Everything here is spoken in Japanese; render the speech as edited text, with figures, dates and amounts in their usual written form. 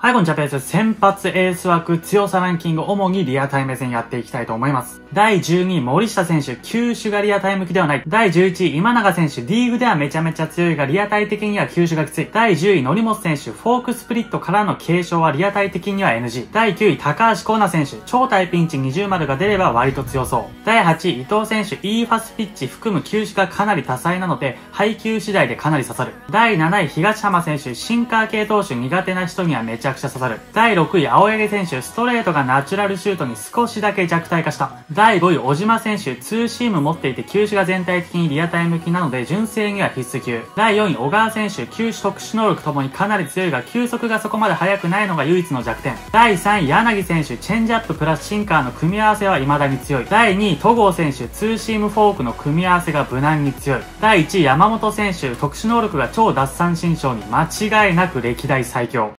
はい、こんにちは、ペース。先発エース枠強さランキング、主にリアタイム戦やっていきたいと思います。第12位、森下選手、球種がリアタイム機ではない。第11位、今永選手、リーグではめちゃめちゃ強いが、リアタイ的には球種がきつい。第10位、則本選手、フォークスプリットからの継承はリアタイ的には NG。第9位、高橋光成選手、超タイピンチ20丸が出れば割と強そう。第8位、伊藤選手、E ファスピッチ含む球種がかなり多彩なので、配球次第でかなり刺さる。第7位、東浜選手、シンカー系投手苦手な人にはめちゃくちゃ刺さる。第6位、青柳選手、ストレートがナチュラルシュートに少しだけ弱体化した。第5位、小島選手、ツーシーム持っていて球種が全体的にリアタイ向きなので純正には必須級。第4位、小川選手、球種特殊能力ともにかなり強いが球速がそこまで速くないのが唯一の弱点。第3位、柳選手、チェンジアッププラスシンカーの組み合わせは未だに強い。第2位、戸郷選手、ツーシームフォークの組み合わせが無難に強い。第1位、山本選手、特殊能力が超奪三振賞に間違いなく歴代最強。